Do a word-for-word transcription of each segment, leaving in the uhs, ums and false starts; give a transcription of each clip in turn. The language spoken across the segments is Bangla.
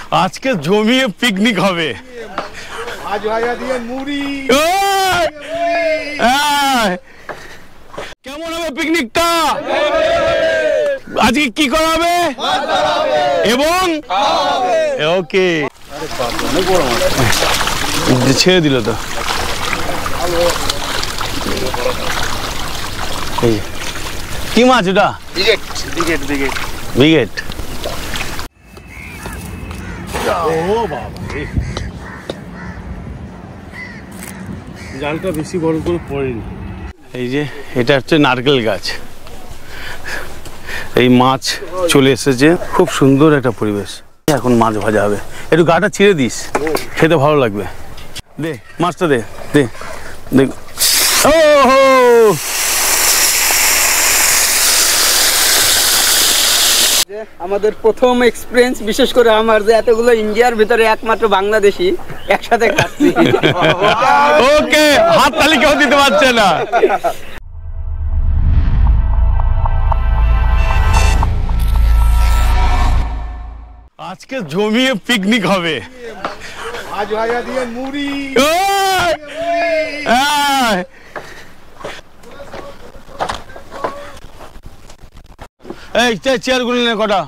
আজকে জমিয়ে পিকনিক হবে। আজ ভাজা দিয়ে মুড়ি। কেমন হবে পিকনিকটা? আজকে কি করা হবে এবং ওকে ছেড়ে দিল তো। কি মাছ ওটা? বিগেট বিগেট বিগেট বিগেট। ও বাবা, জালটা বেশি বড় করে পড়েনি। এই যে এটা হচ্ছে নারকেল গাছ, এই মাছ চলে এসেছে, খুব সুন্দর একটা পরিবেশ। এখন মাছ ভাজা হবে, একটু গাটা ছিঁড়ে দিস, খেতে ভালো লাগবে। দে মাছটা দে দে দেখ। ও হো আমাদের প্রথম এক্সপিরিয়েন্স, বিশেষ করে আমার, যে এতগুলো ইন্ডিয়ার ভিতরে একমাত্র বাংলাদেশি একসাথে খাচ্ছি। ওকে, হাত তালি কেউ দিতে পারছে না। আজকে জমিয়ে পিকনিক হবে। আজ ভাজা দিয়ে মুড়ি। এই চেয়ার গুলি নে কটা।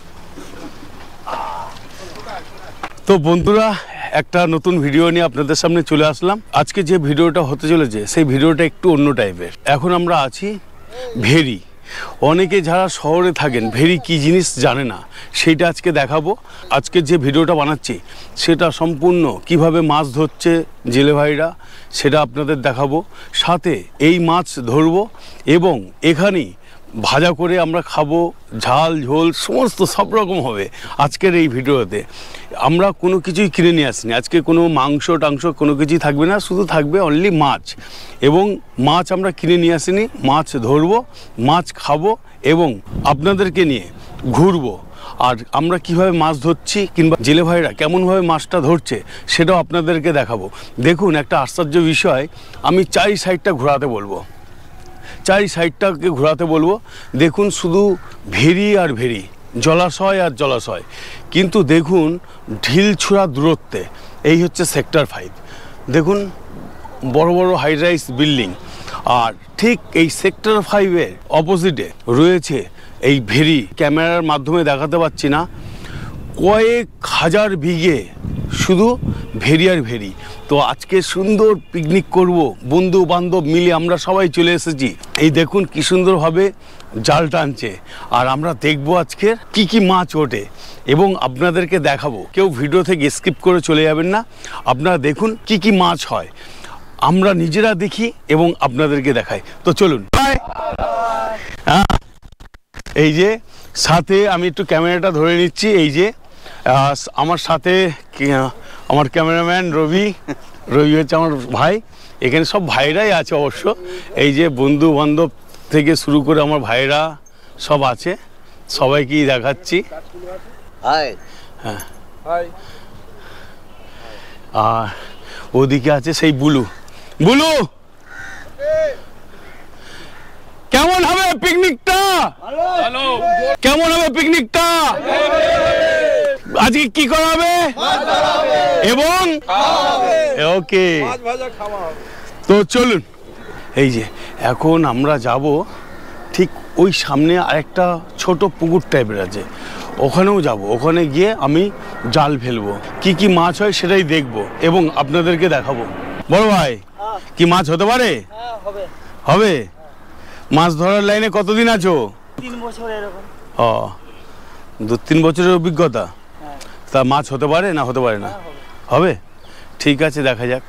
তো বন্ধুরা, একটা নতুন ভিডিও নিয়ে আপনাদের সামনে চলে আসলাম। আজকে যে ভিডিওটা হতে চলেছে সেই ভিডিওটা একটু অন্য টাইপের। এখন আমরা আছি ভেরি। অনেকে যারা শহরে থাকেন ভেরি কি জিনিস জানে না, সেইটা আজকে দেখাবো। আজকে যে ভিডিওটা বানাচ্ছি সেটা সম্পূর্ণ কিভাবে মাছ ধরছে জেলে ভাইরা সেটা আপনাদের দেখাবো। সাথে এই মাছ ধরবো এবং এখানেই ভাজা করে আমরা খাবো, ঝাল ঝোল সমস্ত সব রকম হবে আজকের এই ভিডিওতে। আমরা কোনো কিছুই কিনে নিয়ে আসিনি আজকে, কোনো মাংস টাংস কোনো কিছুই থাকবে না, শুধু থাকবে অনলি মাছ। এবং মাছ আমরা কিনে নিয়ে আসিনি, মাছ ধরবো, মাছ খাবো এবং আপনাদেরকে নিয়ে ঘুরবো। আর আমরা কিভাবে মাছ ধরছি কিংবা জেলে ভাইরা কেমনভাবে মাছটা ধরছে সেটাও আপনাদেরকে দেখাবো। দেখুন, একটা আশ্চর্য বিষয়, আমি চারি সাইডটা ঘোরাতে বলবো, চারি সাইডটাকে ঘোরাতে বলবো। দেখুন, শুধু ভেরি আর ভেরি, জলাশয় আর জলাশয়, কিন্তু দেখুন ঢিলছুড়া দূরত্বে। এই হচ্ছে সেক্টর ফাইভ। দেখুন বড় বড় হাই রাইজ বিল্ডিং, আর ঠিক এই সেক্টর ফাইভের অপোজিটে রয়েছে এই ভেরি। ক্যামেরার মাধ্যমে দেখাতে পাচ্ছি না, কয়েক হাজার বিঘে শুধু ভেরি আর ভেরি। তো আজকে সুন্দর পিকনিক করব, বন্ধু বান্ধব মিলে আমরা সবাই চলে এসেছি। এই দেখুন কি সুন্দরভাবে জাল টানছে, আর আমরা দেখবো আজকে কি কি মাছ ওঠে এবং আপনাদেরকে দেখাবো। কেউ ভিডিও থেকে স্কিপ করে চলে যাবেন না, আপনারা দেখুন কি কি মাছ হয়, আমরা নিজেরা দেখি এবং আপনাদেরকে দেখাই। তো চলুন। এই যে সাথে আমি একটু ক্যামেরাটা ধরে নিচ্ছি। এই যে আমার সাথে আমার ক্যামেরাম্যান রবি, রবি হচ্ছে আমার ভাই। এখানে সব ভাইরাই আছে অবশ্য, এই যে বন্ধু বান্ধব থেকে শুরু করে আমার ভাইরা সব আছে, সবাইকেই দেখাচ্ছি। হ্যাঁ, আর ওদিকে আছে সেই বুলু। বুলু, কেমন হবে পিকনিকটা? কেমন হবে পিকনিকটা? আজকে কি করা হবে এবং ওকে, তো চলুন। এই যে এখন আমরা যাব ঠিক ওই সামনে আরেকটা ছোট পুকুর টাইপের আছে, ওখানেও যাব। ওখানে গিয়ে আমি জাল ফেলবো, কি কি মাছ হয় সেটাই দেখবো এবং আপনাদেরকে দেখাবো। বড় ভাই, কি মাছ হতে পারে? হবে। মাছ ধরার লাইনে কতদিন আছো? তিন বছর এরকম। ও, দু তিন বছরের অভিজ্ঞতা। তা মাছ হতে পারে না হতে পারে না? হবে, ঠিক আছে, দেখা যাক।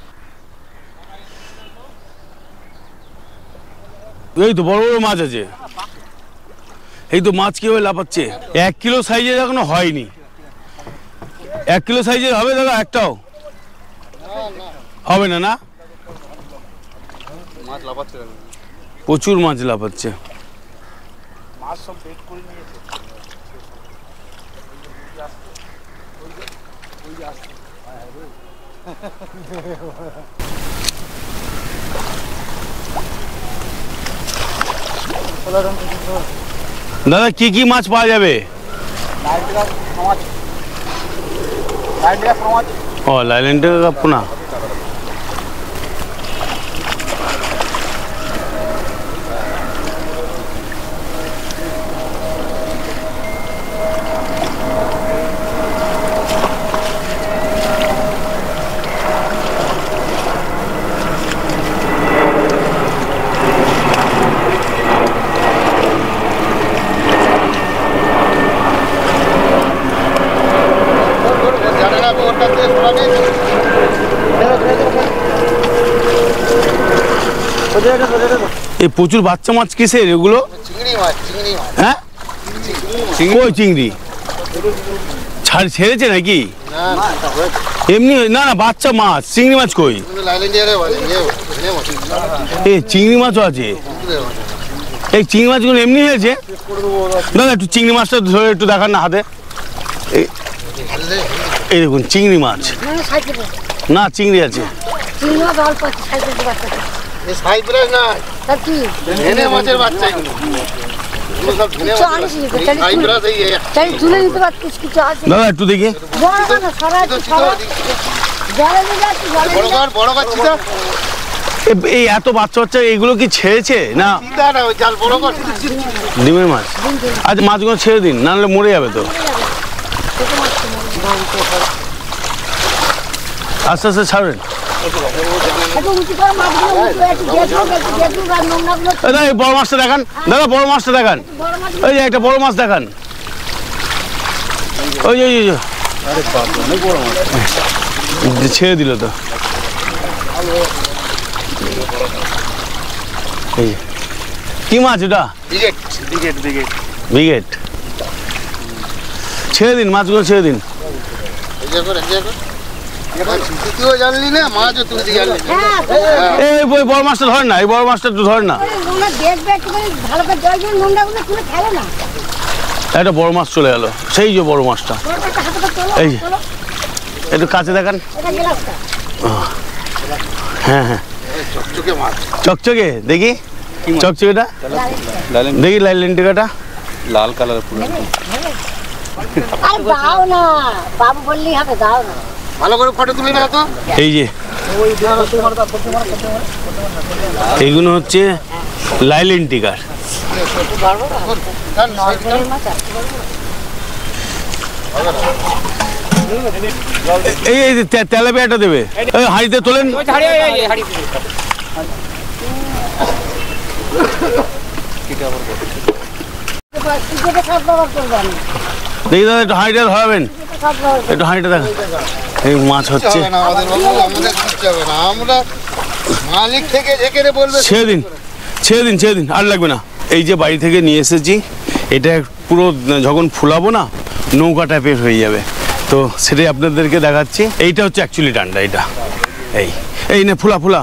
এই তো বড় বড় মাছ আছে, এই তো মাছ কি হয়ে লাফাচ্ছে। এক কিলো সাইজের এখনো হয়নি। এক কিলো সাইজের হবে দাদা? একটাও হবে না? না, প্রচুর মাছ লাফাচ্ছে। দাদা কি কি মাছ পাওয়া যাবে? ও লাইল্যান্ডে পোনা। এই প্রচুর বাচ্চা মাছ কিসের এগুলো? চিংড়ি মাছ, চিংড়ি মাছ। হ্যাঁ কই চিংড়ি ছাড় ছেড়েছে নাকি? এমনি না না বাচ্চা মাছ, চিংড়ি মাছ কই? এই চিংড়ি মাছও আছে। এই চিংড়ি মাছগুলো এমনি হয়েছে? না না একটু চিংড়ি মাছটা ধরে একটু দেখান না হাতে। এই দেখুন চিংড়ি মাছ। না চিংড়ি আছে। দাদা একটু দেখি। এই এত বাচ্চা বাচ্চা এগুলো কি ছেড়েছে না ডিমের মাছ? আচ্ছা মাছগুলো ছেড়ে দিন, নাহলে মরে যাবে তো। আস্তে আস্তে ছাড়বেন। দাদা এই বড় মাছটা দেখান, দাদা বড় মাছটা দেখান। ওই যে একটা বড় মাছ দেখান। ওই যে ছেড়ে দিল তো। কি মাছ এটা? ব্রিগেড। ছেড়ে দিন মাছগুলো, ছেড়ে দিন। এই বড় মাছটা ধরেন না, এই বড় মাছটা একটু ধরেন না। একটা বড় মাছ চলে গেল, সেই যে বড় মাছটা। এই যে একটু কাছে দেখান। হ্যাঁ হ্যাঁ চকচকে দেখি, চকচকেটা দেখি, লাইল্যান্ড টিকাটা লাল কালার পুরো। ভালো করে ফটো তুলে নাও তো। এই যে এইগুলো হচ্ছে লাইল্যান্ড টিকার। এই এই তেলাপিয়াটা দেবে, হাঁড়িতে তোলেন। দেখি দাদা একটু হাঁড়িটা ধরাবেন, একটু হাঁড়িটা দেখা। এই মাছ হচ্ছে, ছেড়ে দিন ছেড়ে দিন ছেড়ে দিন, আর লাগবে না। এই যে বাড়ি থেকে নিয়ে এসেছি, এটা পুরো যখন ফুলাবো না নৌকা টাইপের হয়ে যাবে, তো সেটাই আপনাদেরকে দেখাচ্ছি। এইটা হচ্ছে অ্যাকচুয়ালি ডান্ডা, এটা এই এই নে ফুলা ফুলা।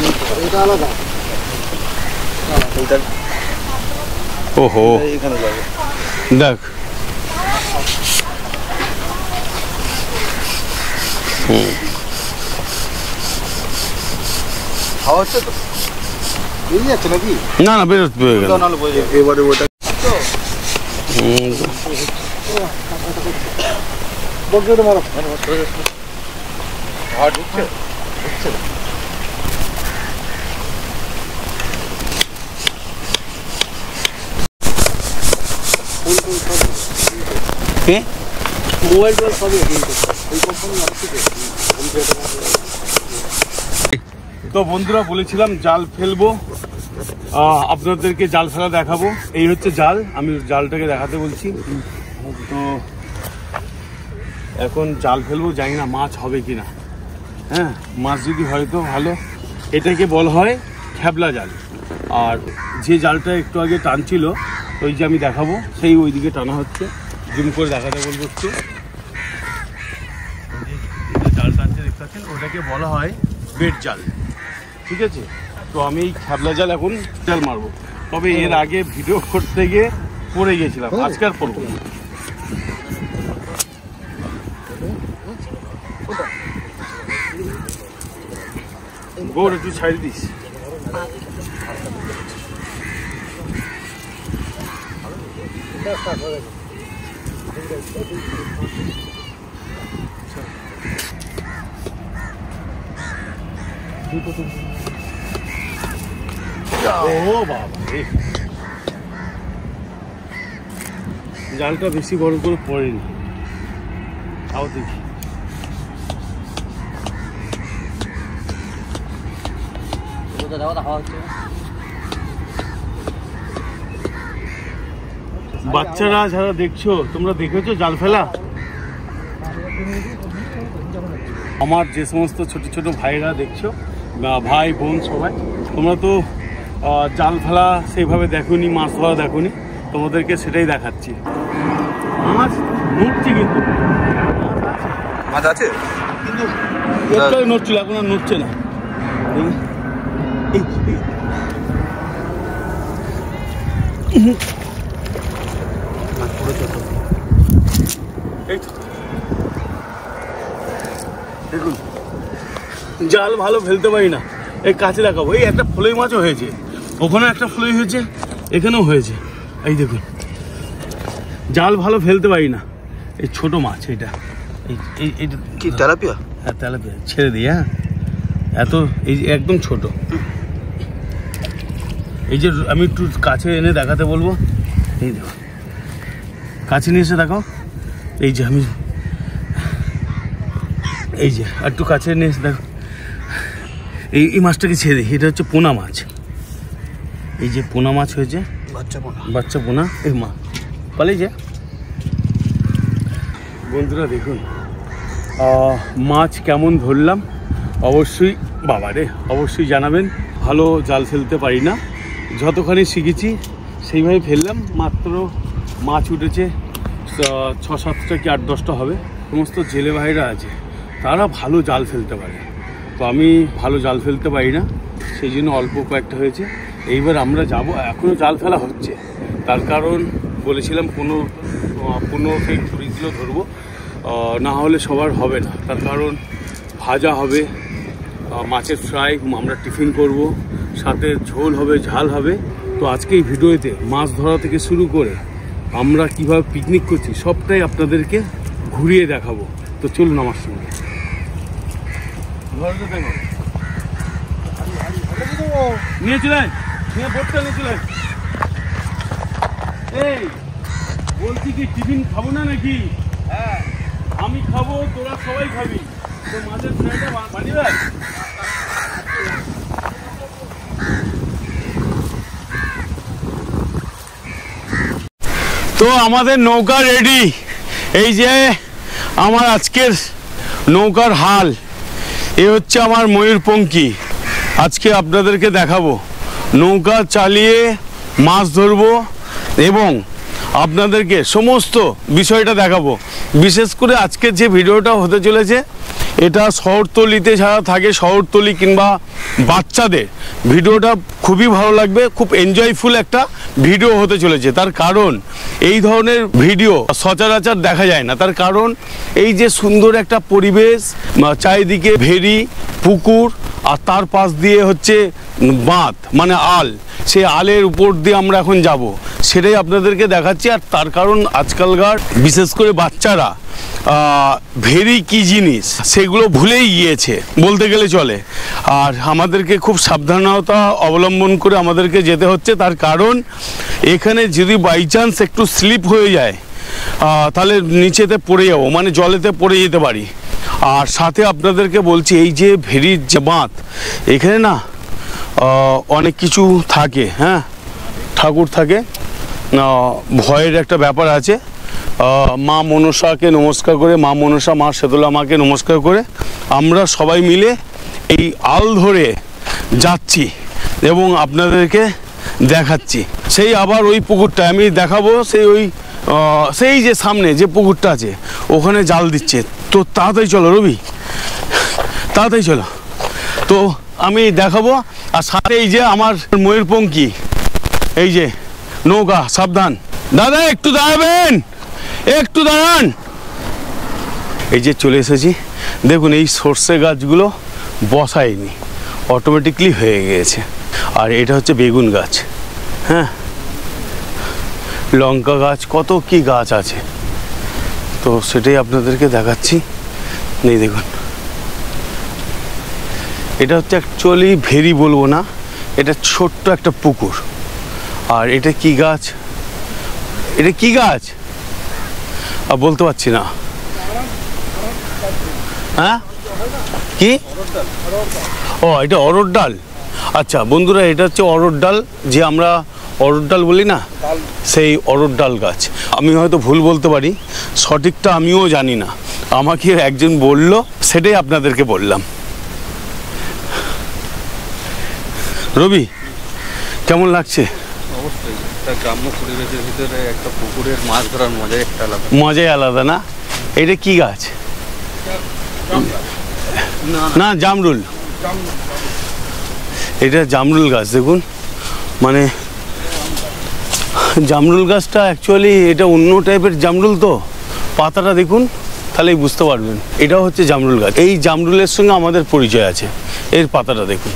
ওহো দেখ, হুম না না বেরোতে পেয়ে গেল। এবারে ওটা মোবাইল তো বন্ধুরা বলেছিলাম জাল ফেলবো, আপনাদেরকে জাল ফেলা দেখাবো। এই হচ্ছে জাল, আমি জালটাকে দেখাতে বলছি। তো এখন জাল ফেলবো, জানি না মাছ হবে কিনা। হ্যাঁ মাছ যদি হয় তো ভালো। এটাকে বলা হয় খেবলা জাল। আর যে জালটা একটু আগে টানছিল ওই যে আমি দেখাবো, সেই ওইদিকে টানা হচ্ছে। জুম করে দেখাতে বলবো একটু। জাল টানছে দেখতে পাচ্ছেন, ওটাকে বলা হয় বেড জাল, ঠিক আছে। তো আমি এই খেবলা জাল এখন জাল মারবো, তবে এর আগে ভিডিও করতে গিয়ে পড়ে গেছিলাম, আজকে আর পড়বো না। গোর একটু ছাড়ি দিস। ও বাবা রে, জালটা বেশি বড় করে পড়েনি, তাও দেখি। বাচ্চারা যারা দেখছো, তোমরা দেখেছো জাল ফেলা? আমার যে সমস্ত ছোট ছোট ভাইরা দেখছো, ভাই বোন সবাই, তোমরা তো আহ, জাল ফেলা সেইভাবে দেখোনি, মাছ ধরা দেখোনি, তোমাদেরকে সেটাই দেখাচ্ছি। মাছ নড়ছে কিন্তু, মাছ আছে কিন্তু একটাই নড়ছিল, এখন আর নড়ছে না। এই, এই। এই তো দেখুন, জাল ভালো ফেলতে পারি না। এই কাছে দেখাবো, এই একটা ফলই মাছও হয়েছে, ওখানে একটা ফলই হয়েছে, এখানেও হয়েছে। এই দেখুন, জাল ভালো ফেলতে পারি না। এই ছোট মাছ, এটা এই এইটা কি তেলাপিয়া? হ্যাঁ তেলাপিয়া, ছেড়ে দিই। হ্যাঁ, এত এই যে একদম ছোট। এই যে আমি একটু কাছে এনে দেখাতে বলবো, এই দেখো, কাছে নিয়ে এসে দেখো। এই যে আমি এই যে একটু কাছে নিয়ে এসে দেখো, এই এই মাছটাকে ছেড়ে দিই। এটা হচ্ছে পোনা মাছ। এই যে পোনা মাছ হয়েছে, বাচ্চা পোনা, বাচ্চা পোনা। এই মা পালিয়ে যে বন্ধুরা দেখুন, মাছ কেমন ধরলাম অবশ্যই, বাবা রে, অবশ্যই জানাবেন। ভালো জাল ফেলতে পারি না, যতখানি শিখেছি সেইভাবে ফেললাম। মাত্র মাছ উঠেছে ছ সাতটা কি আট দশটা হবে। সমস্ত জেলে ভাইরা আছে, তারা ভালো জাল ফেলতে পারে, তো আমি ভালো জাল ফেলতে পারি না, সেই জন্য অল্প কয়েকটা হয়েছে। এইবার আমরা যাব, এখনও জাল ফেলা হচ্ছে, তার কারণ বলেছিলাম পনেরো পনেরো থেকে কুড়ি কিলো ধরবো, না হলে সবার হবে না। তার কারণ ভাজা হবে, মাছের ফ্রাই, আমরা টিফিন করব, সাথে ঝোল হবে, ঝাল হবে। তো আজকে এই ভিডিওতে মাছ ধরা থেকে শুরু করে আমরা কিভাবে পিকনিক করছি সবটাই আপনাদেরকে ঘুরিয়ে দেখাবো। তো চলুন আমার সঙ্গে। নিয়ে চলেন, নিয়ে বোটটা নিয়ে চলেন। এই বলছি কি, টিফিন খাবো না নাকি? হ্যাঁ, আমি খাবো, তোরা সবাই খাবি। তো মাছের ফ্রাইটা বানিয়ে দেয়। তো আমাদের নৌকা রেডি। এই যে আমার আজকের নৌকার হাল, এ হচ্ছে আমার ময়ূরপঙ্খী। আজকে আপনাদেরকে দেখাবো, নৌকা চালিয়ে মাছ ধরবো এবং আপনাদেরকে সমস্ত বিষয়টা দেখাবো। বিশেষ করে আজকে যে ভিডিওটা হতে চলেছে, এটা শহরতলিতে যারা থাকে, শহরতলি কিংবা বাচ্চাদের ভিডিওটা খুবই ভালো লাগবে। খুব এনজয়ফুল একটা ভিডিও হতে চলেছে, তার কারণ এই ধরনের ভিডিও সচরাচর দেখা যায় না। তার কারণ এই যে সুন্দর একটা পরিবেশ, চারিদিকে ভেরি, পুকুর, আর তার পাশ দিয়ে হচ্ছে বাঁধ মানে আল, সেই আলের উপর দিয়ে আমরা এখন যাব, সেটাই আপনাদেরকে দেখাচ্ছি। আর তার কারণ আজকালকার বিশেষ করে বাচ্চারা ভেরি কি জিনিস সেগুলো ভুলেই গিয়েছে বলতে গেলে চলে। আর আমাদেরকে খুব সাবধানতা অবলম্বন করে আমাদেরকে যেতে হচ্ছে, তার কারণ এখানে যদি বাই চান্স একটু স্লিপ হয়ে যায় তাহলে নিচেতে পড়ে যাবো, মানে জলেতে পড়ে যেতে পারি। আর সাথে আপনাদেরকে বলছি, এই যে ভেরির যে বাঁধ, এখানে না অনেক কিছু থাকে, হ্যাঁ, ঠাকুর থাকে, ভয়ের একটা ব্যাপার আছে। মা মনসাকে নমস্কার করে, মা মনসা, মা শীতলা মাকে নমস্কার করে আমরা সবাই মিলে এই আল ধরে যাচ্ছি এবং আপনাদেরকে দেখাচ্ছি। সেই আবার ওই পুকুরটা আমি দেখাবো, সেই ওই সেই যে সামনে যে পুকুরটা আছে ওখানে জাল দিচ্ছে। তো তাড়াতাড়ি চলো রবি, তাড়াতাড়ি চলো, তো আমি দেখাবো। আর সাথে এই যে আমার ময়ূরপঙ্খী, এই যে নৌকা, সাবধান দাদা, একটু দাঁড়াবেন, একটু দাঁড়ান। এই যে চলে এসেছি, দেখুন এই সর্ষে গাছগুলো বসায়নি, অটোমেটিকলি হয়ে গিয়েছে। আর এটা হচ্ছে বেগুন গাছ, হ্যাঁ, লঙ্কা গাছ, কত কি গাছ আছে, তো সেটাই আপনাদেরকে দেখাচ্ছি। এই দেখুন এটা হচ্ছে অ্যাকচুয়ালি ভেরি বলবো না, এটা ছোট্ট একটা পুকুর। আর এটা কি গাছ, এটা কি গাছ আর বলতে পারছি না। হ্যাঁ কি? ও এটা অরড় ডাল। আচ্ছা বন্ধুরা, এটা হচ্ছে অরড় ডাল, যে আমরা অরড় ডাল বলি না, সেই অরড় ডাল গাছ। আমি হয়তো ভুল বলতে পারি, সঠিকটা আমিও জানি না, আমাকে একজন বলল, সেটাই আপনাদেরকে বললাম। রবি কেমন লাগছে? অবশ্যই একটা গ্রাম্য পরিবেশের ভিতরে একটা পুকুরের মাছ ধরার মজাই একটা আলাদা। মজাই আলাদা না? এটা কি গাছ? না জামরুল, এটা জামরুল গাছ। দেখুন মানে জামরুল গাছটা অ্যাকচুয়ালি এটা অন্য টাইপের জামরুল, তো পাতাটা দেখুন তাহলেই বুঝতে পারবেন। এটা হচ্ছে জামরুল গাছ। এই জামরুলের সঙ্গে আমাদের পরিচয় আছে, এর পাতাটা দেখুন।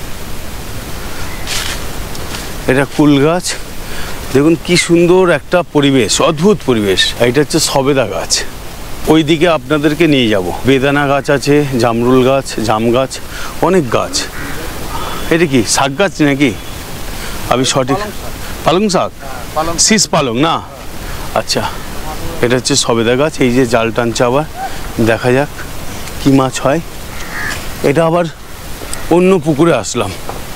এটা কুল গাছ, দেখুন কি সুন্দর একটা পরিবেশ, অদ্ভুত পরিবেশ। এটা হচ্ছে সবেদা গাছ। ওই দিকে আপনাদেরকে নিয়ে যাব, বেদানা গাছ আছে, জামরুল গাছ, জাম গাছ, অনেক গাছ। এটা কি শাক গাছ নাকি? আমি সঠিক, পালং শাক, শীষ পালং না? আচ্ছা, এটা হচ্ছে সবেদা গাছ। এই যে জাল টানছে, আবার দেখা যাক কি মাছ হয়। এটা আবার অন্য পুকুরে আসলাম,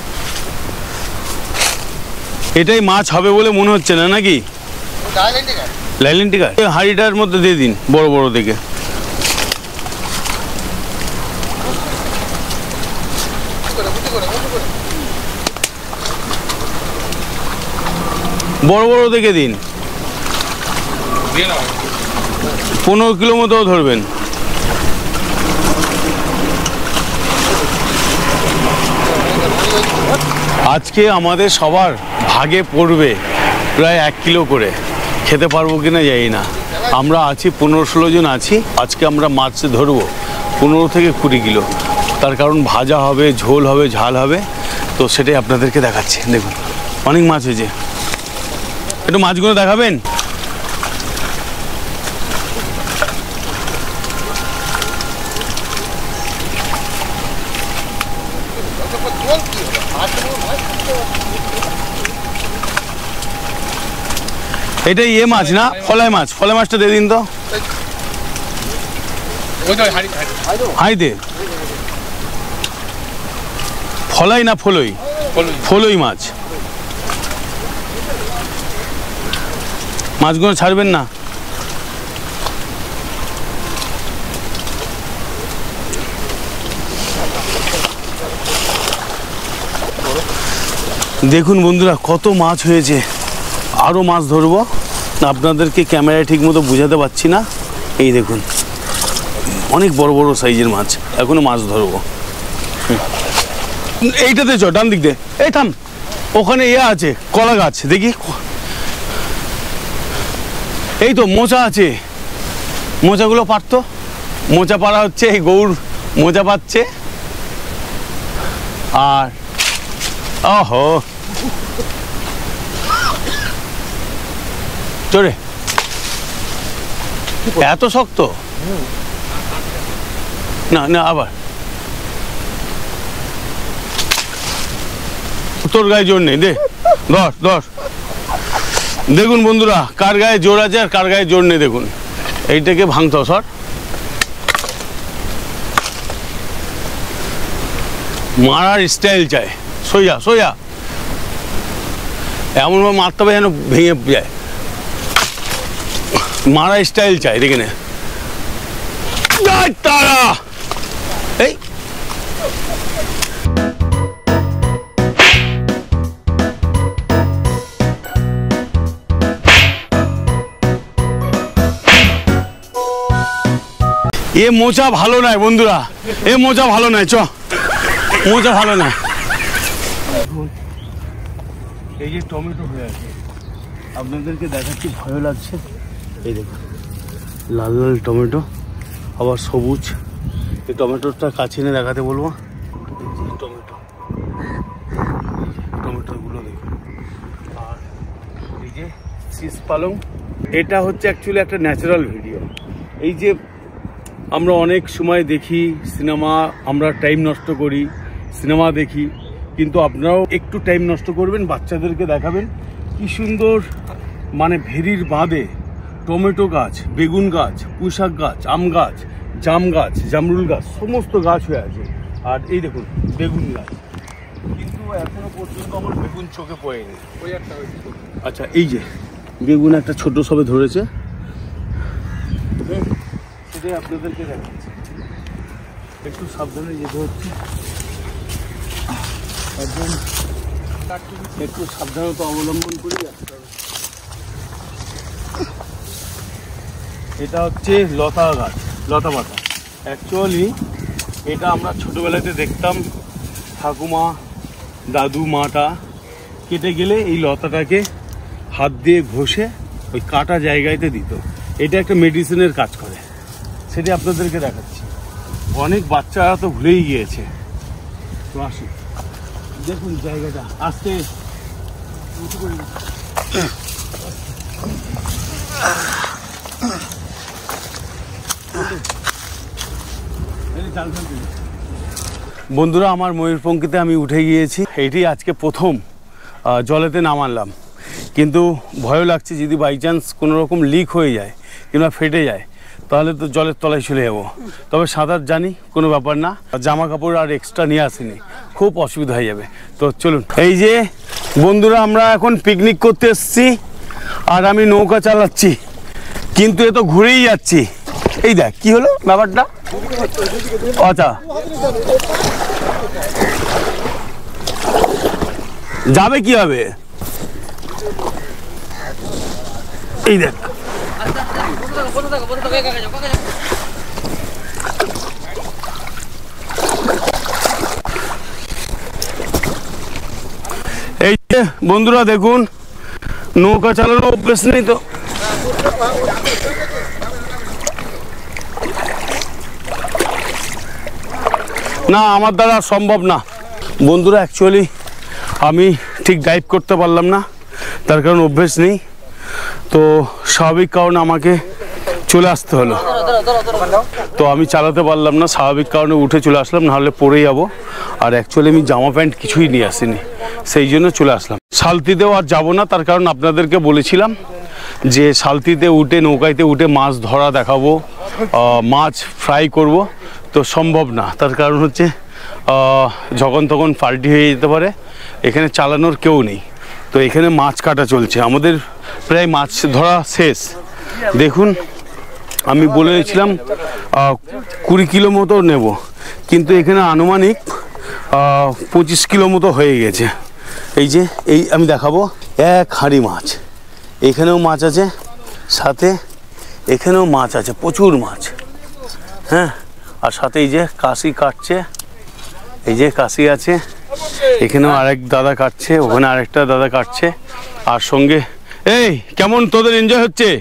এটাই মাছ হবে বলে মনে হচ্ছে না, নাকি? লাইলেন্টিকার হাঁড়িটার মধ্যে দিয়ে দিন, বড় বড় দেখে। বড় বড় দেখে দিন, পনেরো কিলো মতো ধরবেন। আজকে আমাদের সবার ভাগে পড়বে প্রায় এক কিলো করে। খেতে পারবো কিনা জানি না। আমরা আছি পনেরো ষোলো জন আছি। আজকে আমরা মাছ ধরবো পনেরো থেকে কুড়ি কিলো। তার কারণ ভাজা হবে, ঝোল হবে, ঝাল হবে, তো সেটাই আপনাদেরকে দেখাচ্ছি। দেখুন অনেক মাছ হয়েছে, একটু মাছগুলো দেখাবেন। এটা ইয়ে মাছ না, ফলাই মাছ? ফলাই মাছটা দিয়ে দিন তো, হাইতে। ফলাই না ফলই? ফলই মাছ। মাছগুলো ছাড়বেন না। দেখুন বন্ধুরা কত মাছ হয়েছে। আরও মাছ ধরবো, আপনাদেরকে ক্যামেরায় ঠিক মতো বোঝাতে পারছি না। এই দেখুন অনেক বড় বড় সাইজের মাছ, এখনো মাছ ধরবো। এইটাতে চ, ডান দিক দিয়ে। এই থাম, ওখানে ইয়ে আছে কলা গাছ, দেখি। এই তো মোচা আছে, মোচাগুলো পারতো। মোচা পাড়া হচ্ছে, এই গৌর মোচা পাচ্ছে। আর ওহো চলে, এত শক্ত না না। আবার তোর গায়ে জোর নেই, দে ধর ধর। দেখুন বন্ধুরা কার গায়ে জোর আছে আর কার গায়ে জোর নেই। দেখুন এইটাকে ভাঙতে সর। মারার স্টাইল চাই, সোজা সোজা এমনভাবে মারতে হবে যেন ভেঙে যায়। মারা স্টাইল চাই, দেখে নে। তারা এই এ মোচা ভালো নয় বন্ধুরা, এ মোচা ভালো নয়। চ, মোচা ভালো না। এই যে টমেটো হয়ে আছে, আপনাদেরকে দেখাচ্ছি, ভয় লাগছে। এই দেখুন লাল লাল টমেটো, আবার সবুজ। এই টমেটোটা কাছে এনে দেখাতে বলবো। টমেটো, টমেটোগুলো দেখুন। আর এই যে শীষ পালং, এটা হচ্ছে অ্যাকচুয়ালি একটা ন্যাচারাল ভিডিও। এই যে আমরা অনেক সময় দেখি সিনেমা, আমরা টাইম নষ্ট করি, সিনেমা দেখি, কিন্তু আপনারাও একটু টাইম নষ্ট করবেন, বাচ্চাদেরকে দেখাবেন কি সুন্দর মানে ভেরির বাঁধে টমেটো গাছ, বেগুন গাছ, পুঁইশাক গাছ, আম গাছ, জাম গাছ, জামরুল গাছ, সমস্ত গাছ হয়ে আছে। আর এই দেখুন বেগুন গাছ, কিন্তু এখনো পর্যন্ত আমার বেগুন চোখে পড়েনি। ওই একটা আচ্ছা, এই যে বেগুন একটা ছোট সবে ধরেছে, সেটাই আপনাদেরকে দেখাচ্ছি। একটু সাবধানে যেতে হচ্ছে, একদম একটু সাবধানতা অবলম্বন করি আসতে হবে। এটা হচ্ছে লতা গাছ, লতা পাতা। অ্যাকচুয়ালি এটা আমরা ছোটোবেলাতে দেখতাম, ঠাকুমা দাদু মাটা কেটে গেলে এই লতাটাকে হাত দিয়ে ঘষে ওই কাটা জায়গাতে দিত। এটা একটা মেডিসিনের কাজ করে, সেটা আপনাদেরকে দেখাচ্ছি। অনেক বাচ্চারা তো ভুলেই গিয়েছে। তো আসি, দেখুন জায়গাটা আস্তে বন্ধুরা, আমার ময়ূরপঙ্খীতে আমি উঠে গিয়েছি। এটি আজকে প্রথম জলেতে নামালাম, কিন্তু ভয় লাগছে যদি বাই চান্স কোনো রকম লিক হয়ে যায় কিংবা ফেটে যায় তাহলে তো জলের তলায় চলে যাবো। তবে সাঁতার জানি, কোনো ব্যাপার না। জামা কাপড় আর এক্সট্রা নিয়ে আসিনি, খুব অসুবিধা হয়ে যাবে। তো চলুন, এই যে বন্ধুরা আমরা এখন পিকনিক করতে এসেছি আর আমি নৌকা চালাচ্ছি, কিন্তু এ তো ঘুরেই যাচ্ছি। এই দেখ কি হলো ব্যাপারটা। আচ্ছা, যাবে কি হবে, এই দেখ এই যে বন্ধুরা দেখুন, নৌকা চালানোর অভ্যেস নেই তো। না, আমার দ্বারা সম্ভব না বন্ধুরা। অ্যাকচুয়ালি আমি ঠিক ড্রাইভ করতে পারলাম না, তার কারণ অভ্যেস নেই। তো স্বাভাবিক কারণে আমাকে চলে আসতে হলো, তো আমি চালাতে পারলাম না। স্বাভাবিক কারণে উঠে চলে আসলাম, নাহলে পড়ে যাবো। আর অ্যাকচুয়ালি আমি জামা প্যান্ট কিছুই নিয়ে আসিনি, সেই জন্য চলে আসলাম। সালতিতেও আর যাবো না, তার কারণ আপনাদেরকে বলেছিলাম যে সালতিতে উঠে নৌকাইতে উঠে মাছ ধরা দেখাবো, মাছ ফ্রাই করব। তো সম্ভব না, তার কারণ হচ্ছে যখন তখন পাল্টি হয়ে যেতে পারে, এখানে চালানোর কেউ নেই। তো এখানে মাছ কাটা চলছে, আমাদের প্রায় মাছ ধরা শেষ। দেখুন, আমি বলেছিলাম কুড়ি কিলো মতো নেব, কিন্তু এখানে আনুমানিক পঁচিশ কিলো মতো হয়ে গেছে। এই যে এই আমি দেখাবো, এক হাঁড়ি মাছ। এখানেও মাছ আছে, সাথে এখানেও মাছ আছে, প্রচুর মাছ। হ্যাঁ, আর সাথে এই যে কাশি কাটছে, এই যে কাশি আছে, এখানেও আরেক দাদা কাটছে, ওখানে আরেকটা দাদা কাটছে। আর সঙ্গে এই কেমন তোদের এনজয় হচ্ছে?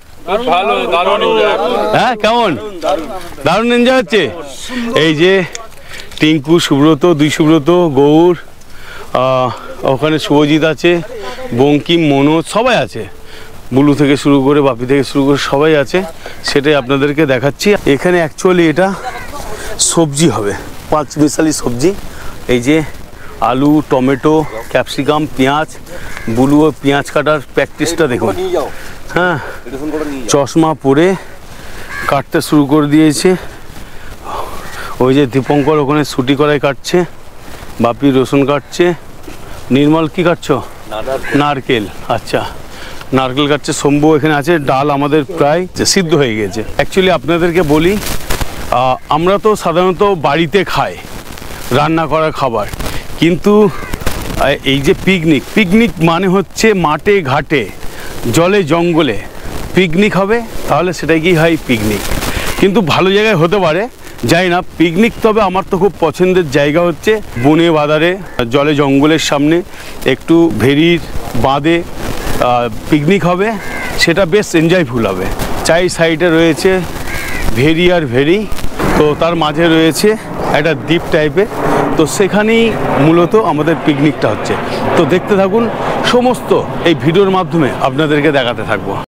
হ্যাঁ, কেমন দারুণ এনজয় হচ্ছে। এই যে টিঙ্কু, সুব্রত, দুই সুব্রত, গৌর, ওখানে শুভজিৎ আছে, বঙ্কিম, মনোজ, সবাই আছে। বুলু থেকে শুরু করে বাপি থেকে শুরু করে সবাই আছে, সেটাই আপনাদেরকে দেখাচ্ছি। এখানে অ্যাকচুয়ালি এটা সবজি হবে, পাঁচ মিশালি সবজি। এই যে আলু, টমেটো, ক্যাপসিকাম, পেঁয়াজ। বুলু ও পেঁয়াজ কাটার প্র্যাকটিসটা দেখুন। হ্যাঁ, চশমা পরে কাটতে শুরু করে দিয়েছে। ওই যে দীপঙ্কর ওখানে ছুটি করায় কাটছে, বাপি রসুন কাটছে, নির্মল কি কাটছো? নারকেল। আচ্ছা, নারকেল কাটছে। শম্ভু এখানে আছে। ডাল আমাদের প্রায় সিদ্ধ হয়ে গেছে। অ্যাকচুয়ালি আপনাদেরকে বলি, আমরা তো সাধারণত বাড়িতে খাই রান্না করা খাবার, কিন্তু এই যে পিকনিক, পিকনিক মানে হচ্ছে মাঠে ঘাটে জলে জঙ্গলে পিকনিক হবে, তাহলে সেটাই কি হয় পিকনিক। কিন্তু ভালো জায়গায় হতে পারে, যাই না পিকনিক। তবে আমার তো খুব পছন্দের জায়গা হচ্ছে বনে বাদারে, জলে জঙ্গলের সামনে একটু ভেরির বাঁধে পিকনিক হবে, সেটা বেশ এনজয়ফুল হবে। চাই সাইডে রয়েছে ভেরি আর ভেরি, তো তার মাঝে রয়েছে একটা দ্বীপ টাইপের, তো সেখানেই মূলত আমাদের পিকনিকটা হচ্ছে। তো দেখতে থাকুন, সমস্ত এই ভিডিওর মাধ্যমে আপনাদেরকে দেখাতে থাকবো।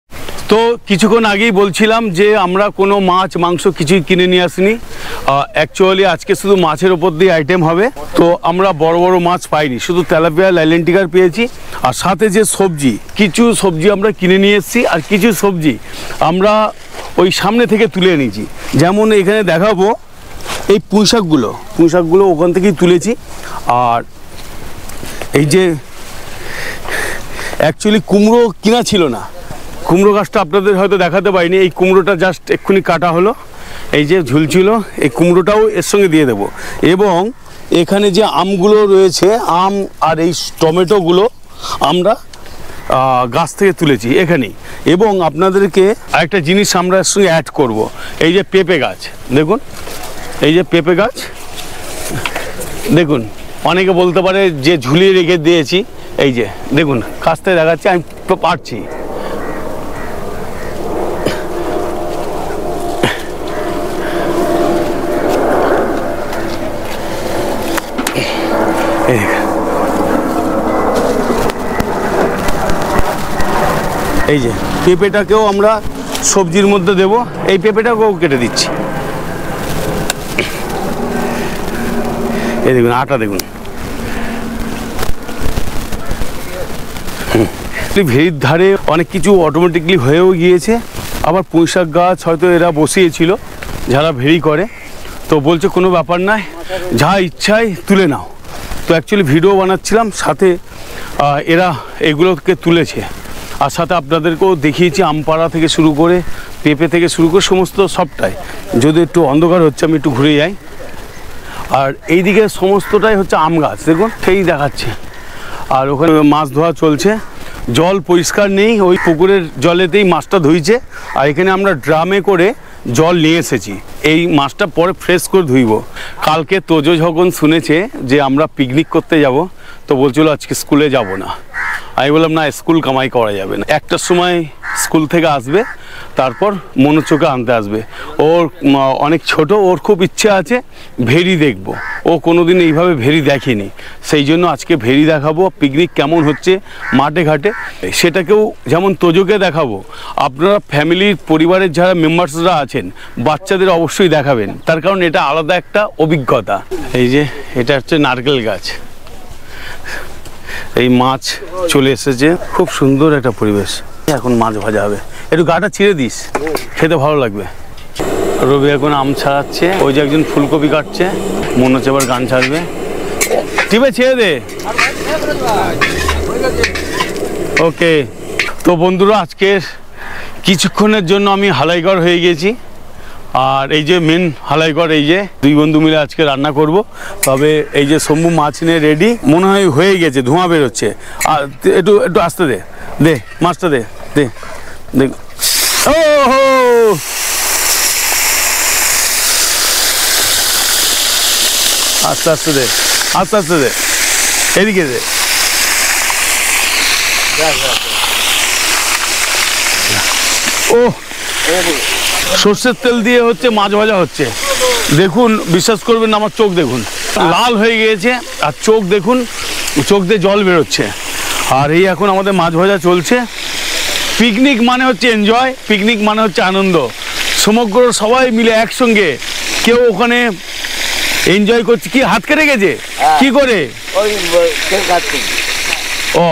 তো কিছুক্ষণ আগেই বলছিলাম যে আমরা কোনো মাছ মাংস কিছুই কিনে নিয়ে আসিনি, অ্যাকচুয়ালি আজকে শুধু মাছের ওপর দিয়ে আইটেম হবে। তো আমরা বড় বড় মাছ পাইনি, শুধু তেলাপিয়া লাইলেন টিকার পেয়েছি। আর সাথে যে সবজি, কিছু সবজি আমরা কিনে নিয়ে এসেছি, আর কিছু সবজি আমরা ওই সামনে থেকে তুলে এনেছি। যেমন এখানে দেখাবো এই পুঁইশাকগুলো, পুঁইশাকগুলো ওখান থেকেই তুলেছি। আর এই যে অ্যাকচুয়ালি কুমড়ো কিনা ছিল না, কুমড়ো গাছটা আপনাদের হয়তো দেখাতে পারিনি। এই কুমড়োটা জাস্ট এক্ষুনি কাটা হলো, এই যে ঝুলছিল, এই কুমড়োটাও এর সঙ্গে দিয়ে দেবো। এবং এখানে যে আমগুলো রয়েছে, আম আর এই টমেটোগুলো আমরা গাছ থেকে তুলেছি এখানেই। এবং আপনাদেরকে আরেকটা জিনিস আমরা এর সঙ্গে অ্যাড করবো, এই যে পেঁপে গাছ দেখুন, এই যে পেঁপে গাছ দেখুন। অনেকে বলতে পারে যে ঝুলিয়ে রেখে দিয়েছি, এই যে দেখুন কাছ থেকে দেখাচ্ছি, আমি পারছি। এই যে পেঁপেটাকেও আমরা সবজির মধ্যে দেব, এই পেঁপেটাকেও কেটে দিচ্ছি। এই দেখুন আটা দেখুন। ভেড়ির ধারে অনেক কিছু অটোমেটিকলি হয়েও গিয়েছে। আবার পুঁইশাক গাছ হয়তো এরা বসিয়েছিল যারা ভেড়ি করে, তো বলছে কোনো ব্যাপার নয়, যা ইচ্ছায় তুলে নাও। তো অ্যাকচুয়ালি ভিডিও বানাচ্ছিলাম, সাথে এরা এগুলোকে তুলেছে। আর সাথে আপনাদেরকেও দেখিয়েছি আমপাড়া থেকে শুরু করে পেঁপে থেকে শুরু করে সমস্ত সবটাই। যদি একটু অন্ধকার হচ্ছে আমি একটু ঘুরে যাই। আর এইদিকে সমস্তটাই হচ্ছে আম গাছ দেখুন, সেই দেখাচ্ছে। আর ওখানে মাছ ধোয়া চলছে, জল পরিষ্কার নেই, ওই পুকুরের জলেতেই মাছটা ধুইছে। আর এখানে আমরা ড্রামে করে জল নিয়ে এসেছি, এই মাছটা পরে ফ্রেশ করে ধুইব। কালকে তোজো যখন শুনেছে যে আমরা পিকনিক করতে যাব, তো বলছিল আজকে স্কুলে যাব না। আমি বললাম না, স্কুল কামাই করা যাবে না। একটার সময় স্কুল থেকে আসবে, তারপর মনোর চোখে আনতে আসবে। ওর অনেক ছোট, ওর খুব ইচ্ছে আছে ভেড়ি দেখবো, ও কোনোদিন এইভাবে ভেড়ি দেখেনি। সেই জন্য আজকে ভেড়ি দেখাবো, পিকনিক কেমন হচ্ছে মাঠে ঘাটে সেটাকেও যেমন তোজোকে দেখাবো। আপনারা ফ্যামিলির পরিবারের যারা মেম্বার্সরা আছেন, বাচ্চাদের অবশ্যই দেখাবেন, তার কারণ এটা আলাদা একটা অভিজ্ঞতা। এই যে এটা হচ্ছে নারকেল গাছ, এই মাছ চলে এসেছে, খুব সুন্দর একটা পরিবেশ। এখন মাছ ভাজা হবে, একটু গাটা ছিঁড়ে দিস, খেতে ভালো লাগবে। রবি এখন আম ছাড়াচ্ছে, ওই যে একজন ফুলকপি কাটছে, মনে হচ্ছে এবার গান ছাড়বে। টিপে ছেড়ে দে। ওকে, তো বন্ধুরা আজকের কিছুক্ষণের জন্য আমি হালাইগড় হয়ে গেছি। আর এই যে মেন হালাইগড়, এই যে দুই বন্ধু মিলে আজকে রান্না করব। তবে এই যে শম্ভু মাছ নিয়ে রেডি, মনে হয় হয়ে গেছে, ধোঁয়া বেরোচ্ছে। আর একটু একটু আসতে দে, দে মাছটা দে দে দেখ। ও হো, আস্তে আস্তে দে, আস্তে আস্তে দে, এদিকে দে। ও সর্ষের তেল দিয়ে হচ্ছে মাছ ভাজা হচ্ছে। দেখুন, বিশ্বাস করবেন না, আমার চোখ দেখুন লাল হয়ে গিয়েছে, আর চোখ দেখুন, চোখ দিয়ে জল বেরোচ্ছে। আর এই এখন আমাদের মাছ ভাজা চলছে। পিকনিক মানে হচ্ছে এনজয়, পিকনিক মানে হচ্ছে আনন্দ। সমগ্র সবাই মিলে একসঙ্গে, কেউ ওখানে এনজয় করছে। কি হাত কেটে গেছে? কি করে? ও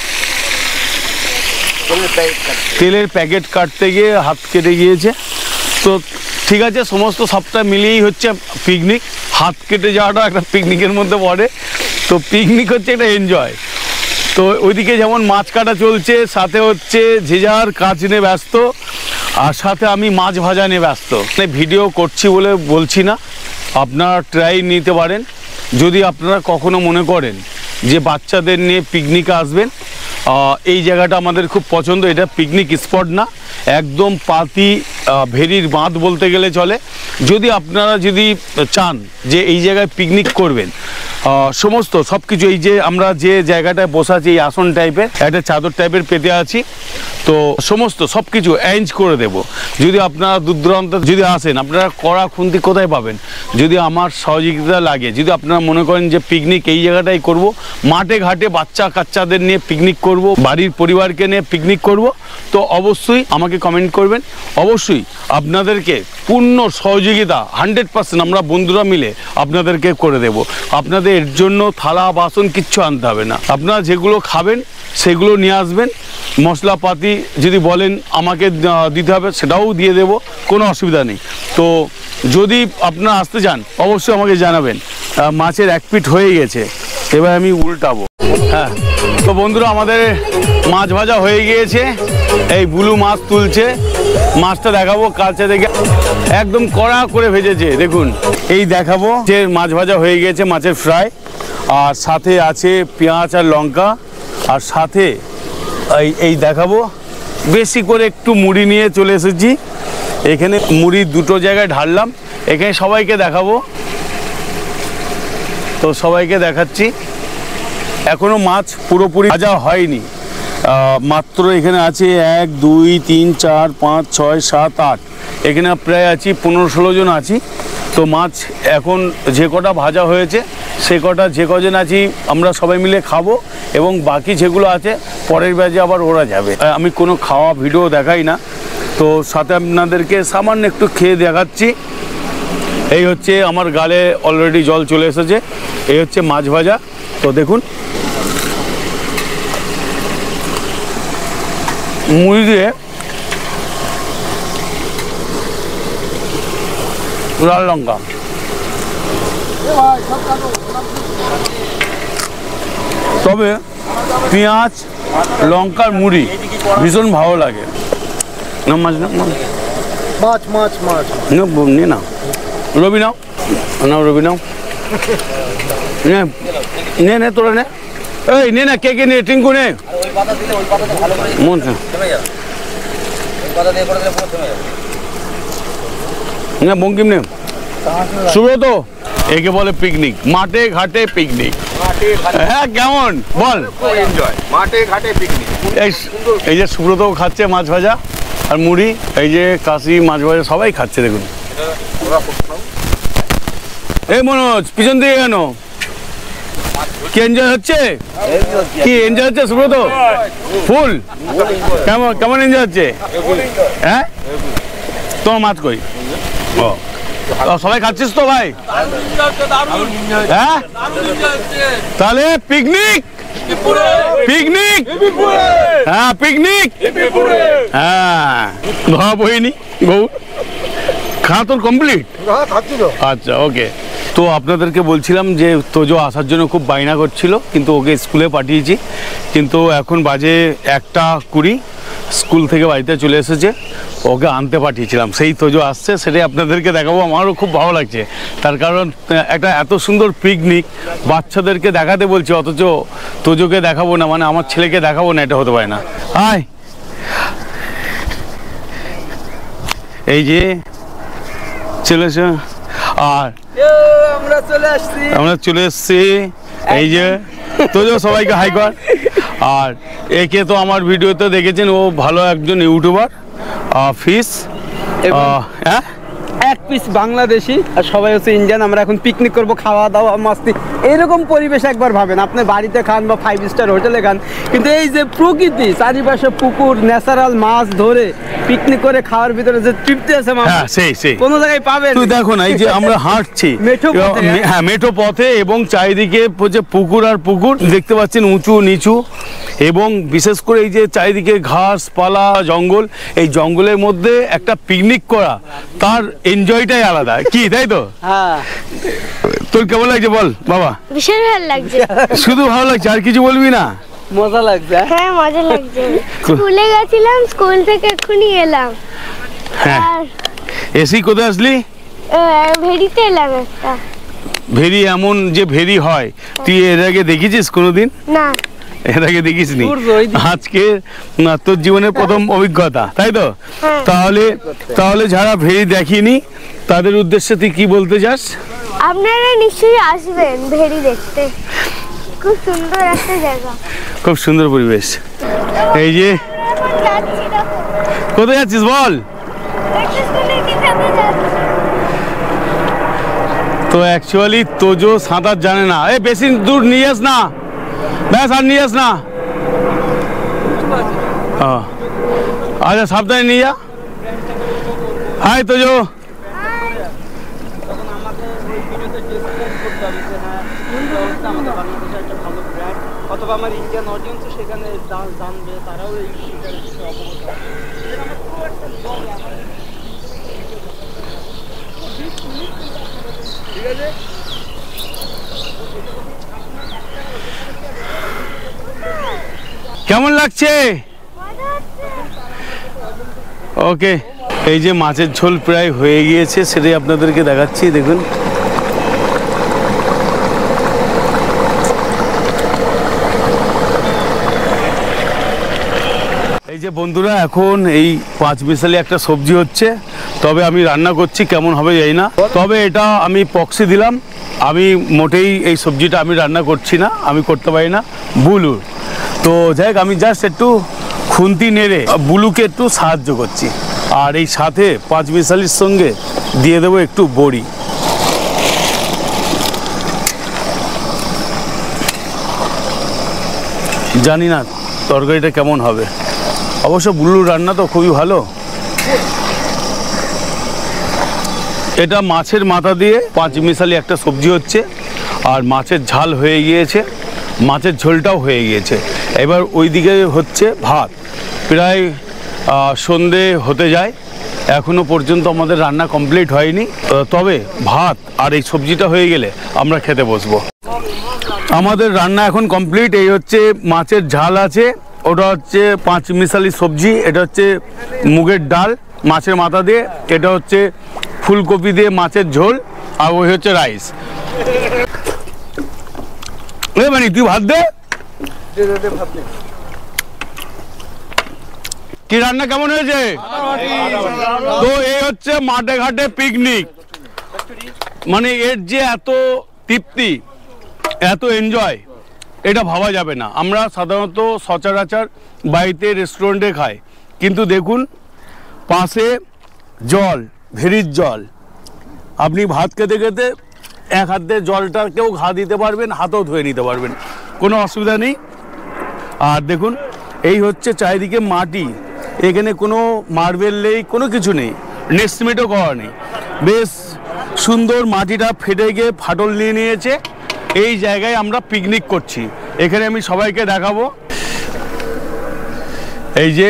তেলের প্যাকেট কাটতে গিয়ে হাত কেটে গিয়েছে। তো ঠিক আছে, সমস্ত সবটা মিলিয়েই হচ্ছে পিকনিক। হাত কেটে যাওয়াটা একটা পিকনিকের মধ্যে পড়ে। তো পিকনিক হচ্ছে একটা এনজয়। তো ওইদিকে যেমন মাছ কাটা চলছে, সাথে হচ্ছে যে যার কাজ নিয়ে ব্যস্ত, আর সাথে আমি মাছ ভাজা নিয়ে ব্যস্ত। ভিডিও করছি বলে বলছি না, আপনারা ট্রাই নিতে পারেন। যদি আপনারা কখনো মনে করেন যে বাচ্চাদের নিয়ে পিকনিকে আসবেন, এই জায়গাটা আমাদের খুব পছন্দ। এটা পিকনিক স্পট না, একদম পাতি আহ, ভেরির বাঁধ বলতে গেলে চলে। যদি আপনারা যদি চান যে এই জায়গায় পিকনিক করবেন, আহ, সমস্ত সব কিছু, এই যে আমরা যে জায়গাটায় বসে আছি এই আসন টাইপের একটা চাদর টাইপের পেতে আছি, তো সমস্ত সব কিছু অ্যারেঞ্জ করে দেব। যদি আপনারা দূর দূরান্ত যদি আসেন, আপনারা কড়া খুন্তি কোথায় পাবেন? যদি আমার সহযোগিতা লাগে, যদি আপনারা মনে করেন যে পিকনিক এই জায়গাটাই করব, মাঠে ঘাটে বাচ্চা কাচ্চাদের নিয়ে পিকনিক করব, বাড়ির পরিবারকে নিয়ে পিকনিক করব, তো অবশ্যই আমাকে কমেন্ট করবেন। অবশ্যই আপনাদেরকে পূর্ণ সহযোগিতা হান্ড্রেড পার্সেন্ট আমরা বন্ধুরা মিলে আপনাদেরকে করে দেব। আপনাদের এর জন্য থালা বাসন কিচ্ছু আনতে হবে না, আপনারা যেগুলো খাবেন সেগুলো নিয়ে আসবেন। মশলাপাতি যদি বলেন আমাকে দিতে হবে সেটাও দিয়ে দেব, কোনো অসুবিধা নেই। তো যদি আপনারা আসতে চান অবশ্যই আমাকে জানাবেন। মাছের এক পিঠ হয়ে গেছে, এবার আমি উল্টাবো। হ্যাঁ, তো বন্ধুরা আমাদের মাছ ভাজা হয়ে গিয়েছে, এই বুলু মাছ তুলছে, মাছটা দেখাবো কাছে দেখে, একদম কড়া করে ভেজেছে দেখুন। এই দেখাবো যে মাছ ভাজা হয়ে গিয়েছে, মাছের ফ্রাই, আর সাথে আছে পেঁয়াজ আর লঙ্কা, আর সাথে এই এই দেখাবো বেশি করে একটু মুড়ি নিয়ে চলে এসেছি এখানে। মুড়ি দুটো জায়গায় ঢাললাম, এখানে সবাইকে দেখাবো, তো সবাইকে দেখাচ্ছি। এখনো মাছ পুরোপুরি ভাজা হয়নি, মাত্র এখানে আছে এক দুই তিন চার পাঁচ ছয় সাত আট, এখানে প্রায় আছি পনেরো ষোলো জন আছি। তো মাছ এখন যে কটা ভাজা হয়েছে সে কটা যে কজন আছি আমরা সবাই মিলে খাবো, এবং বাকি যেগুলো আছে পরের ব্যাচে আবার ওরা যাবে। আমি কোনো খাওয়া ভিডিও দেখাই না, তো সাথে আপনাদেরকে সামান্য একটু খেয়ে দেখাচ্ছি। এই হচ্ছে আমার গালে অলরেডি জল চলে এসেছে, এই হচ্ছে মাছ ভাজা। তো দেখুন মুড়ি দিয়ে লাল লঙ্কা, তবে পেঁয়াজ লঙ্কার মুড়ি ভীষণ ভালো লাগে। না মাছ না মাছ মাছ মাছ নে না রবি নাও না রবি নাও নে নে নে তোরা নে, এই নে না কে কে নে, টিঙ্কু নে মন না বঙ্কিম নে, সুব্রত। একে বলে পিকনিক, মাঠে ঘাটে পিকনিক। হ্যাঁ কেমন বল? মাঠে ঘাটে পিকনিক। এই যে সুব্রত খাচ্ছে মাছ ভাজা আর মুড়ি, এই যে কাশি মাছ ভাজা সবাই খাচ্ছে দেখুন। এই মনোজ পিছন দিকে কেন, কি এনজয় হচ্ছে? কি এনজয় হচ্ছে সুব্রত? ফুল কেমন কেমন এনজয় হচ্ছে? হ্যাঁ তোমার মাছ কই? ও সবাই খাচ্ছিস তো ভাই? হ্যাঁ তাহলে পিকনিক পিকনিক হ্যাঁ পিকনিক হ্যাঁ ধরা বইনি গৌ খাওয়া তোর কমপ্লিট? আচ্ছা ওকে। তো আপনাদেরকে বলছিলাম যে তোজো আসার জন্য খুব বায়না করছিল, কিন্তু ওকে স্কুলে পাঠিয়েছি, কিন্তু এখন বাজে একটা কুড়ি, স্কুল থেকে বাড়িতে চলে এসেছে, ওকে আনতে পাঠিয়েছিলাম, সেই তোজো আসছে, সেটাই আপনাদেরকে দেখাবো। আমারও খুব ভালো লাগছে, তার কারণ একটা এত সুন্দর পিকনিক বাচ্চাদেরকে দেখাতে বলছি, অথচ তোজোকে দেখাবো না, মানে আমার ছেলেকে দেখাবো না, এটা হতে পারে না। আয় এই যে চলে এসো, আর আমরা চলে আসছি আমরা চলে এসছি এই যে তোজো, সবাইকে হাই কর। আর একে তো আমার ভিডিওতে দেখেছেন, ও ভালো একজন ইউটিউবার, ফিশ হ্যাঁ এক পিস বাংলাদেশি আর সবাই হচ্ছে ইন্ডিয়ান। আমরা এখন পিকনিক করব, খাওয়া দাওয়া মাস্তি, এরকম পরিবেশ একবার ভাবেন, আপনি বাড়িতে খান বা ফাইভ স্টার হোটেলে খান, কিন্তু এই যে প্রকৃতি চারিপাশে পুকুর ন্যাচারাল মাছ ধরে পিকনিক করে খাওয়ার ভিতরে যে তৃপ্তি আছে হ্যাঁ সেই সেই কোনো জায়গায় পাবেন। তুই দেখো না, এই যে আমরা হাঁটছি মেঠো পথে, হ্যাঁ মেঠো পথে, এবং চারিদিকে হচ্ছে পুকুর আর পুকুর দেখতে পাচ্ছেন, উঁচু নিচু, এবং বিশেষ করে এই যে চারিদিকে ঘাস পালা জঙ্গল, এই জঙ্গলের মধ্যে একটা পিকনিক করা তার এনজয়টাই আলাদা, কি তাই তো? হ্যাঁ তোর কেমন লাগছে বল বাবা? ভীষণ ভালো লাগছে। শুধু ভালো লাগছে, আর কিছু বলবি না? মজা লাগছে। হ্যাঁ মজা লাগছে। স্কুলে গেছিলাম, স্কুল থেকে এক্ষুনি এলাম। হ্যাঁ এসি কোথায় আসলি? ভেরিতে এলাম একটা। ভেরি এমন যে ভেরি হয় তুই এর আগে দেখেছিস কোনোদিন? না। এর আগে দেখিসনি? সূর্য ওই দিকে। আজকে না তোর জীবনের প্রথম অভিজ্ঞতা, তাই তো? তাহলে তাহলে যারা ভেরি দেখিনি তাদের উদ্দেশ্যে তুই কি বলতে চাস? আপনারা নিশ্চয়ই আসবেন ভেরি দেখতে, খুব সুন্দর একটা জায়গা। খুব সুন্দর পরিবেশ। এই যে কোথায় যাচ্ছিস বল? তো অ্যাকচুয়ালি তোজো সাঁতার জানে না। এই বেশি দূর নিয়ে যাস না, ব্যাস আর নিয়ে যাস না। হ্যাঁ আচ্ছা সাবধানে নিয়ে যা। হাই তোজো। অথবা আমার ইন্ডিয়ান অডিয়েন্সও সেখানে জানবে, তারাও এই বিষয়ে অবগত হবে। ঠিক আছে, কেমন লাগছে? ওকে, এই যে মাছের ঝোল প্রায় হয়ে গিয়েছে, সেটাই আপনাদেরকে দেখাচ্ছি। দেখুন এই যে বন্ধুরা, এখন এই পাঁচ মিশালি একটা সবজি হচ্ছে, তবে আমি রান্না করছি, কেমন হবে জানি না। তবে এটা আমি পক্সি দিলাম, আমি মোটেই এই সবজিটা আমি রান্না করছি না, আমি করতে পারি না, বুলুর। তো যাই হোক, আমি জাস্ট একটু খুন্তি নেড়ে বুলুকে একটু সাহায্য করছি। আর এই সাথে পাঁচ মিশালির সঙ্গে দিয়ে দেবো একটু বড়ি। জানি না তরকারিটা কেমন হবে, অবশ্য বুলুর রান্না তো খুবই ভালো। এটা মাছের মাথা দিয়ে পাঁচ মিশালি একটা সবজি হচ্ছে, আর মাছের ঝাল হয়ে গিয়েছে, মাছের ঝোলটাও হয়ে গিয়েছে। এবার ওইদিকে হচ্ছে ভাত, প্রায় সন্ধে হতে যায়, এখনো পর্যন্ত আমাদের রান্না কমপ্লিট হয়নি। তবে ভাত আর এই সবজিটা হয়ে গেলে আমরা খেতে বসবো। আমাদের রান্না এখন কমপ্লিট। এই হচ্ছে মাছের ঝাল আছে, ওটা হচ্ছে পাঁচ মিশালি সবজি, এটা হচ্ছে মুগের ডাল মাছের মাথা দিয়ে, এটা হচ্ছে ফুলকপি দিয়ে মাছের ঝোল, আর ওই হচ্ছে রাইস। এ মানে তুই ভাত দে। কি রান্না কেমন হয়েছে? তো এই হচ্ছে মাঠে ঘাটে পিকনিক, মানে এর যে এত তৃপ্তি, এত এনজয়, এটা ভাবা যাবে না। আমরা সাধারণত সচরাচর বাড়িতে রেস্টুরেন্টে খাই, কিন্তু দেখুন পাশে জল, ভেরির জল, আপনি ভাত খেতে খেতে এক হাতে জলটাকেও ঘা দিতে পারবেন, হাতও ধুয়ে নিতে পারবেন, কোনো অসুবিধা নেই। আর দেখুন এই হচ্ছে চারিদিকে মাটি, এখানে কোনো মার্বেল নেই, কোনো কিছু নেই, নেস্টমেটও করা নেই, বেশ সুন্দর। মাটিটা ফেটে গিয়ে ফাটল নিয়ে নিয়েছে। এই জায়গায় আমরা পিকনিক করছি, এখানে আমি সবাইকে দেখাবো। এই যে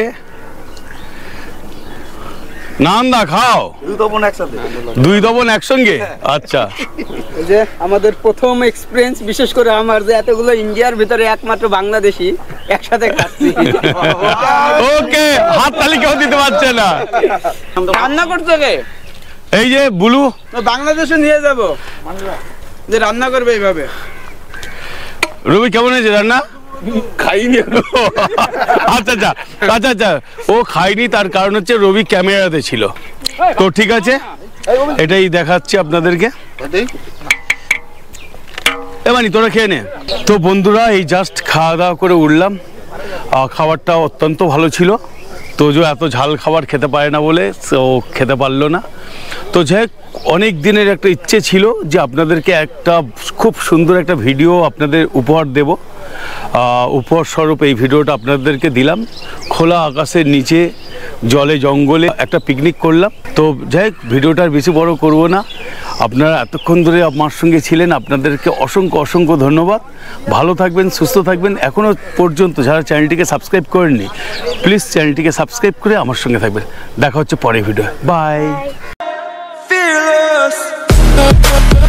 নান্দা খাও, দুই দবন একসাথে, দুই দবন একসঙ্গে। আচ্ছা, এই যে আমাদের প্রথম এক্সপিরিয়েন্স, বিশেষ করে আমার, যে এতগুলো ইন্ডিয়ার ভিতরে একমাত্র বাংলাদেশি একসাথে খাচ্ছি। ওকে, হাত তালি কেউ দিতে পারছে না। রান্না করতে গে এই যে বুলু, বাংলাদেশে নিয়ে যাব, যে রান্না করবে এইভাবে। রবি কেমন হয়েছে রান্না? খাইনি। আচ্ছা আচ্ছা আচ্ছা আচ্ছা ও খাইনি, তার কারণ হচ্ছে রবি ক্যামেরাতে ছিল। তো ঠিক আছে, এটাই দেখাচ্ছি আপনাদেরকে। এমানি তোরা খেয়ে নে। তো বন্ধুরা, এই জাস্ট খাওয়া দাওয়া করে উঠলাম, খাবারটা অত্যন্ত ভালো ছিল। তোজো এত ঝাল খাবার খেতে পারে না বলে ও খেতে পারলো না। তো যাই, অনেক দিনের একটা ইচ্ছে ছিল যে আপনাদেরকে একটা খুব সুন্দর একটা ভিডিও আপনাদের উপহার দেব। উপহার স্বরূপ এই ভিডিওটা আপনাদেরকে দিলাম। খোলা আকাশের নিচে, জলে জঙ্গলে একটা পিকনিক করলাম। তো যাই, ভিডিওটার বেশি বড় করব না। আপনারা এতক্ষণ ধরে আমার সঙ্গে ছিলেন, আপনাদেরকে অসংখ্য অসংখ্য ধন্যবাদ। ভালো থাকবেন, সুস্থ থাকবেন। এখনও পর্যন্ত যারা চ্যানেলটিকে সাবস্ক্রাইব করেননি, প্লিজ চ্যানেলটিকে সাবস্ক্রাইব করে আমার সঙ্গে থাকবেন। দেখা হচ্ছে পরের ভিডিও। বাই।